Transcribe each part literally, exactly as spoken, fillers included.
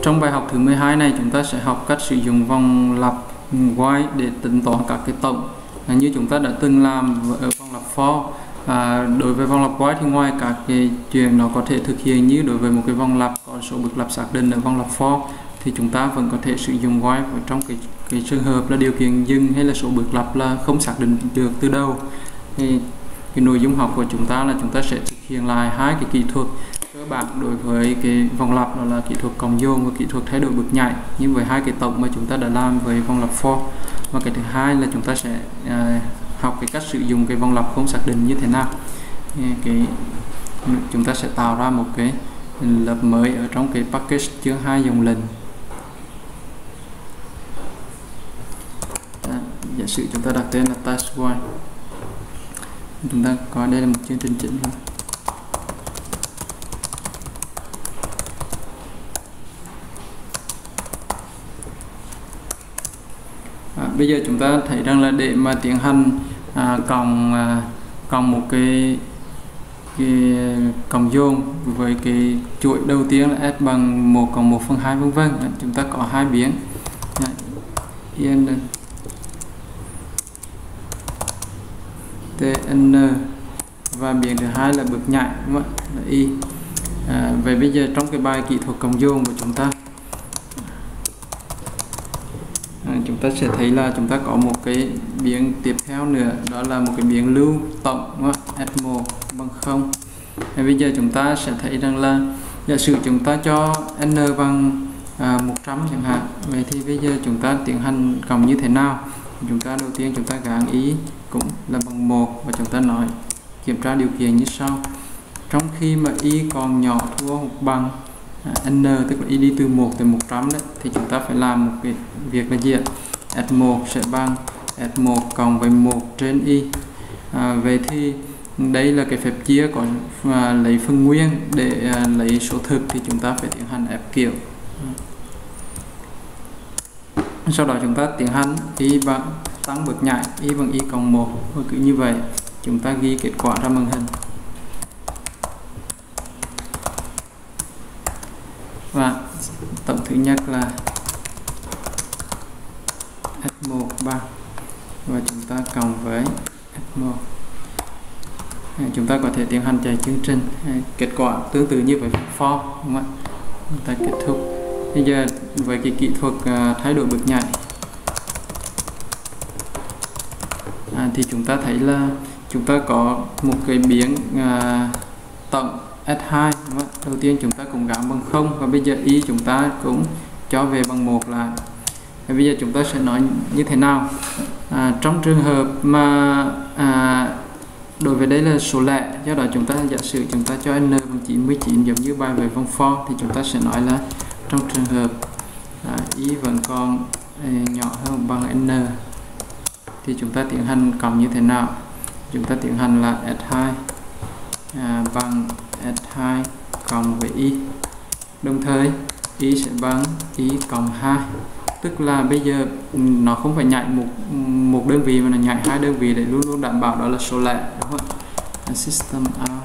trong bài học thứ mười hai này chúng ta sẽ học cách sử dụng vòng lặp while để tính toán các cái tổng à, như chúng ta đã từng làm ở vòng lặp for. À, đối với vòng lặp while thì ngoài các cái chuyện nó có thể thực hiện như đối với một cái vòng lặp có số bước lặp xác định ở vòng lặp for thì chúng ta vẫn có thể sử dụng while trong cái, cái trường hợp là điều kiện dừng hay là số bước lặp là không xác định được từ đầu. Thì cái nội dung học của chúng ta là chúng ta sẽ thực hiện lại hai cái kỹ thuật cơ bản đối với cái vòng lặp, đó là kỹ thuật cộng dồn và kỹ thuật thay đổi bước nhảy, nhưng với hai cái tổng mà chúng ta đã làm với vòng lặp for. Và cái thứ hai là chúng ta sẽ à, học cái cách sử dụng cái vòng lặp không xác định như thế nào. Cái chúng ta sẽ tạo ra một cái lớp mới ở trong cái package chương hai dòng lệnh. Đó, giả sử chúng ta đặt tên là task one. Chúng ta coi đây là một chương trình chính thôi. À, bây giờ chúng ta thấy rằng là để mà tiến hành à, cộng à, cộng một cái, cái cộng dồn với cái chuỗi đầu tiên là s bằng một cộng một phần hai vân vân, chúng ta có hai biến yên tn và biến thứ hai là bước nhảy là y. À, vậy bây giờ trong cái bài kỹ thuật cộng dồn của chúng ta à, chúng ta sẽ thấy là chúng ta có một cái biến tiếp theo nữa, đó là một cái biến lưu tổng s một bằng không. Và bây giờ chúng ta sẽ thấy rằng là giả sử chúng ta cho n bằng à, một trăm chẳng hạn, vậy thì bây giờ chúng ta tiến hành cộng như thế nào? Chúng ta đầu tiên chúng ta gán y cũng là bằng một và chúng ta nói kiểm tra điều kiện như sau: trong khi mà y còn nhỏ thua hoặc bằng à, n, tức là y đi từ một tới một trăm đấy, thì chúng ta phải làm một cái việc là gì ạ? s một sẽ bằng s một cộng với một trên y. À, vậy thì đây là cái phép chia có à, lấy phần nguyên để à, lấy số thực thì chúng ta phải tiến hành ép kiểu. Sau đó chúng ta tiến hành y bằng tăng bước nhảy y bằng y cộng một, và cứ như vậy chúng ta ghi kết quả ra màn hình. Và tổng thứ nhất là s một bằng, và chúng ta cộng với s một. Chúng ta có thể tiến hành chạy chương trình. Kết quả tương tự như với for, đúng không ạ? Chúng ta kết thúc. Bây giờ với cái kỹ thuật uh, thay đổi bước nhảy à, thì chúng ta thấy là chúng ta có một cái biến uh, tổng s hai, đúng không? Đầu tiên chúng ta cũng gắn bằng không, và bây giờ y chúng ta cũng cho về bằng một lại. Và bây giờ chúng ta sẽ nói như thế nào à, trong trường hợp mà à, đối với đây là số lẻ, do đó chúng ta giả sử chúng ta cho n bằng chín mươi chín giống như bài về vòng for, thì chúng ta sẽ nói là trong trường hợp à, y vẫn còn à, nhỏ hơn bằng n thì chúng ta tiến hành cộng như thế nào? Chúng ta tiến hành là s hai à, bằng s hai cộng với y, đồng thời y sẽ bằng y cộng hai, tức là bây giờ nó không phải nhảy một một đơn vị mà nó nhảy hai đơn vị để luôn luôn đảm bảo đó là số lẻ, đúng không? System out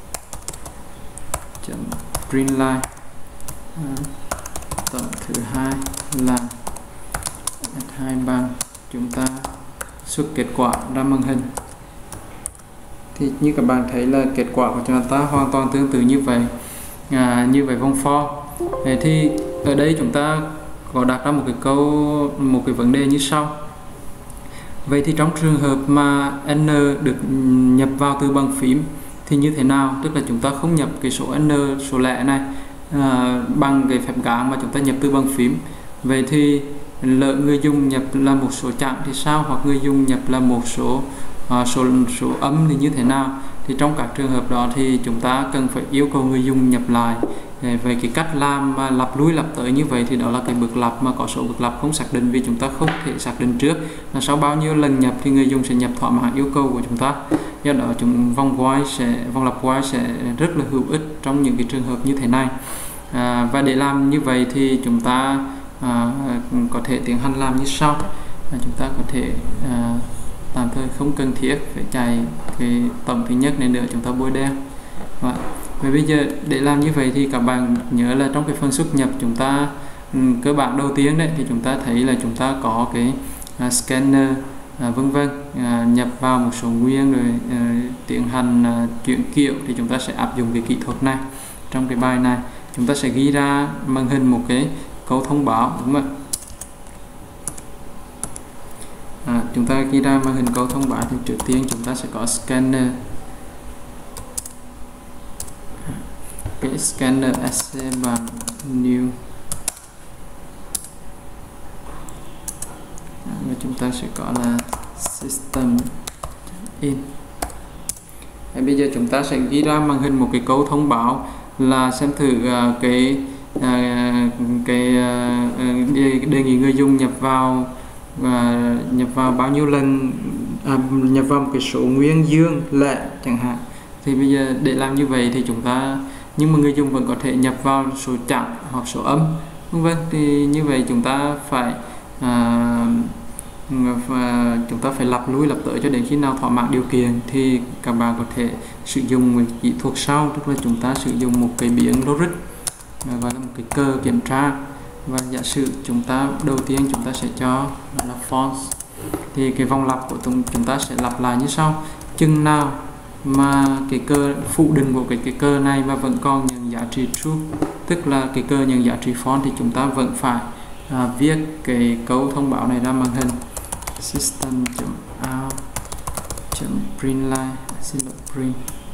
chấm print line à, tổng thứ hai là s hai bằng, chúng ta xuất kết quả ra màn hình. Thì như các bạn thấy là kết quả của chúng ta hoàn toàn tương tự như vậy à, như vậy vòng for. Thế thì ở đây chúng ta có đặt ra một cái câu một cái vấn đề như sau: vậy thì trong trường hợp mà n được nhập vào từ bằng phím thì như thế nào? Tức là chúng ta không nhập cái số n, số lẻ này à, bằng cái phép gán mà chúng ta nhập từ bằng phím. Vậy thì lỡ người dùng nhập là một số chẵn thì sao, hoặc người dùng nhập là một số à, số số âm thì như thế nào? Thì trong các trường hợp đó thì chúng ta cần phải yêu cầu người dùng nhập lại. Về cái cách làm mà lặp lui lặp tới như vậy thì đó là cái bước lặp mà có số bước lặp không xác định, vì chúng ta không thể xác định trước là sau bao nhiêu lần nhập thì người dùng sẽ nhập thỏa mãn yêu cầu của chúng ta. Do đó chúng vòng while sẽ vòng lặp while sẽ rất là hữu ích trong những cái trường hợp như thế này. À, và để làm như vậy thì chúng ta à, có thể tiến hành làm như sau. À, chúng ta có thể à, tạm thời không cần thiết phải chạy cái tổng thứ nhất này nữa, chúng ta bôi đen. Và Và bây giờ để làm như vậy thì các bạn nhớ là trong cái phần xuất nhập chúng ta um, cơ bản đầu tiên đấy thì chúng ta thấy là chúng ta có cái uh, scanner uh, vân vân uh, nhập vào một số nguyên rồi uh, tiến hành uh, chuyển kiểu, thì chúng ta sẽ áp dụng cái kỹ thuật này. Trong cái bài này chúng ta sẽ ghi ra màn hình một cái câu thông báo, đúng không ạ? À, chúng ta ghi ra màn hình câu thông báo thì trước tiên chúng ta sẽ có scanner, cái scanner sc bằng new, và chúng ta sẽ có là system in. Và bây giờ chúng ta sẽ ghi ra màn hình một cái câu thông báo là xem thử uh, cái uh, cái uh, đề, đề nghị người dùng nhập vào và uh, nhập vào bao nhiêu lần, à, nhập vào một cái số nguyên dương lệ chẳng hạn. Thì bây giờ để làm như vậy thì chúng ta, nhưng mà người dùng vẫn có thể nhập vào số chẵn hoặc số âm, vân vân. Thì như vậy chúng ta phải à, và chúng ta phải lặp lui lặp tới cho đến khi nào thỏa mãn điều kiện thì các bạn có thể sử dụng một kỹ thuật sau, tức là chúng ta sử dụng một cái biến logic gọi là một cái cơ kiểm tra. Và giả sử chúng ta đầu tiên chúng ta sẽ cho là false, thì cái vòng lặp của chúng ta sẽ lặp lại như sau: chừng nào mà cái cơ phụ định của cái, cái cơ này mà vẫn còn nhận giá trị true, tức là cái cơ nhận giá trị false, thì chúng ta vẫn phải à, viết cái câu thông báo này ra màn hình system.out.println, xin lỗi, print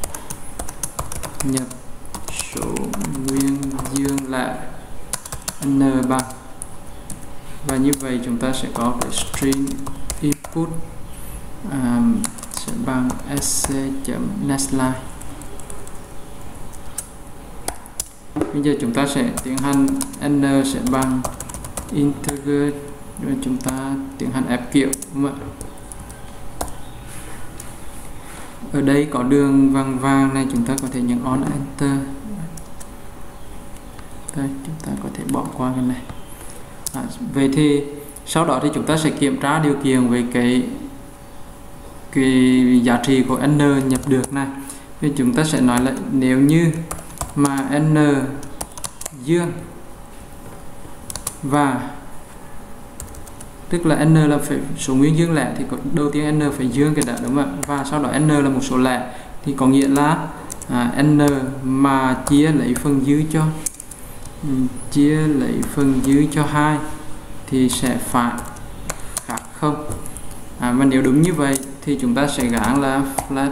nhập số nguyên dương là n bằng, và như vậy chúng ta sẽ có cái string input um, sẽ bằng sc.nextLine. Bây giờ chúng ta sẽ tiến hành n sẽ bằng integer, rồi chúng ta tiến hành ép kiểu, đúng không ạ? Ở đây có đường vàng vàng này, chúng ta có thể nhấn on enter. Đây, chúng ta có thể bỏ qua cái này. À, vậy thì sau đó thì chúng ta sẽ kiểm tra điều kiện về cái cái giá trị của n nhập được này. Thì chúng ta sẽ nói là nếu như mà n dương và tức là n là phải số nguyên dương lẻ, thì đầu tiên n phải dương cái đã, đúng không ạ? Và sau đó n là một số lẻ, thì có nghĩa là à, n mà chia lấy phần dư cho chia lấy phần dư cho hai thì sẽ phải khác không. À, và nếu đúng như vậy thì chúng ta sẽ gán là flat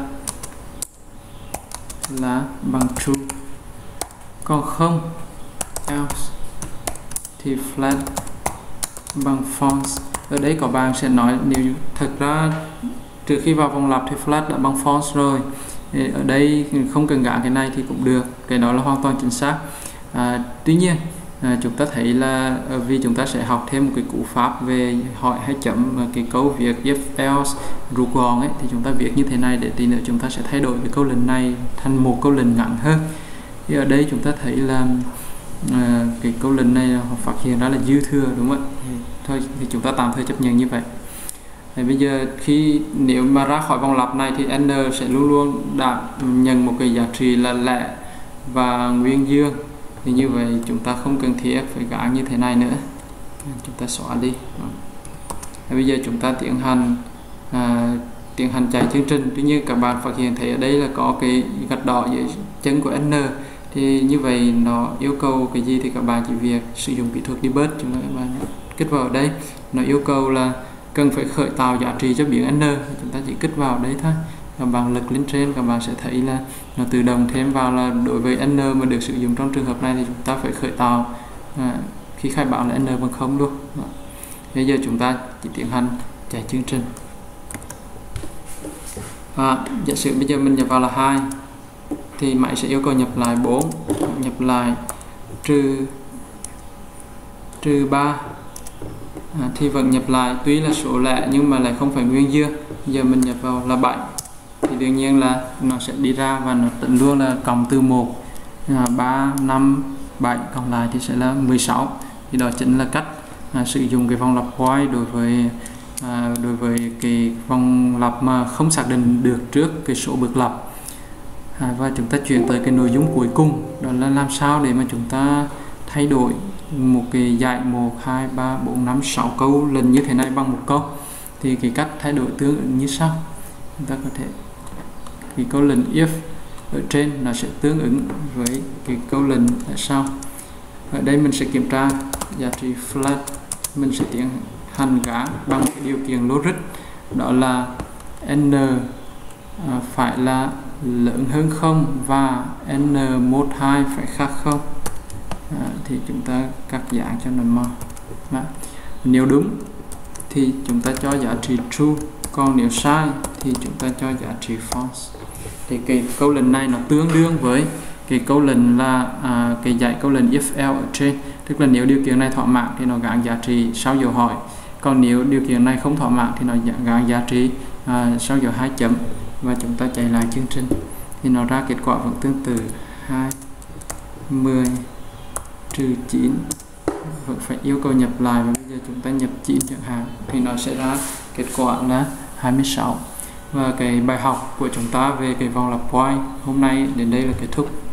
là bằng true, còn không else thì flat bằng false. Ở đây có bạn sẽ nói nếu thực ra trước khi vào vòng lặp thì flat đã bằng false rồi, thì ở đây không cần gán cái này thì cũng được, cái đó là hoàn toàn chính xác. À, tuy nhiên à, chúng ta thấy là vì chúng ta sẽ học thêm một cái cú pháp về hỏi hay chấm cái câu việc if else rút gọn ấy, thì chúng ta viết như thế này để tí nữa chúng ta sẽ thay đổi cái câu lệnh này thành một câu lệnh ngắn hơn. Thì ở đây chúng ta thấy là à, cái câu lệnh này họ phát hiện ra là dư thừa, đúng không ạ? Thì, thôi thì chúng ta tạm thời chấp nhận như vậy. Thì bây giờ khi nếu mà ra khỏi vòng lặp này thì n sẽ luôn luôn đảm nhận một cái giá trị là lẻ và nguyên dương, thì như vậy chúng ta không cần thiết phải gán như thế này nữa, chúng ta xóa đi. Thì bây giờ chúng ta tiến hành à, tiến hành chạy chương trình. Tuy nhiên các bạn phát hiện thấy ở đây là có cái gạch đỏ dưới chân của n, thì như vậy nó yêu cầu cái gì thì các bạn chỉ việc sử dụng kỹ thuật debug, chúng ta các bạn kích vào ở đây, nó yêu cầu là cần phải khởi tạo giá trị cho biến n, chúng ta chỉ kích vào đấy thôi. Các bạn lực lên trên các bạn sẽ thấy là nó tự động thêm vào là đối với n mà được sử dụng trong trường hợp này thì chúng ta phải khởi tạo à, khi khai báo là n bằng không luôn. Đó. Bây giờ chúng ta chỉ tiến hành chạy chương trình. À, giả sử bây giờ mình nhập vào là hai thì máy sẽ yêu cầu nhập lại bốn, nhập lại trừ trừ ba. À, thì vẫn nhập lại tuy là số lẻ nhưng mà lại không phải nguyên dương. Giờ mình nhập vào là bảy thì đương nhiên là nó sẽ đi ra và nó tính luôn là cộng từ một, à, ba, năm, bảy cộng lại thì sẽ là mười sáu. Thì đó chính là cách à, sử dụng cái vòng lặp while đối với à, đối với cái vòng lặp mà không xác định được trước cái số bước lặp. à, và chúng ta chuyển tới cái nội dung cuối cùng, đó là làm sao để mà chúng ta thay đổi một cái dãy một, hai, ba, bốn, năm, sáu câu lần như thế này bằng một câu. Thì cái cách thay đổi tương ứng như sau. Chúng ta có thể cái câu lệnh if ở trên nó sẽ tương ứng với cái câu lệnh ở sau. Ở đây mình sẽ kiểm tra giá trị flat, mình sẽ tiến hành gán bằng cái điều kiện logic, đó là n à, phải là lớn hơn không và n một hai phải khác không. À, thì chúng ta cắt dạng cho nó màu. Đó. Nếu đúng thì chúng ta cho giá trị true, còn nếu sai thì chúng ta cho giá trị false. Thì cái câu lệnh này nó tương đương với cái câu lệnh là à, cái dãy câu lệnh if else ở trên, tức là nếu điều kiện này thỏa mãn thì nó gán giá trị sau dấu hỏi, còn nếu điều kiện này không thỏa mãn thì nó gán giá trị à, sau dấu hai chấm. Và chúng ta chạy lại chương trình thì nó ra kết quả vẫn tương tự, hai, mười trừ chín, vẫn phải yêu cầu nhập lại, và bây giờ chúng ta nhập chín chẳng hạn thì nó sẽ ra kết quả là hai mươi sáu. Và cái bài học của chúng ta về cái vòng lặp while hôm nay đến đây là kết thúc.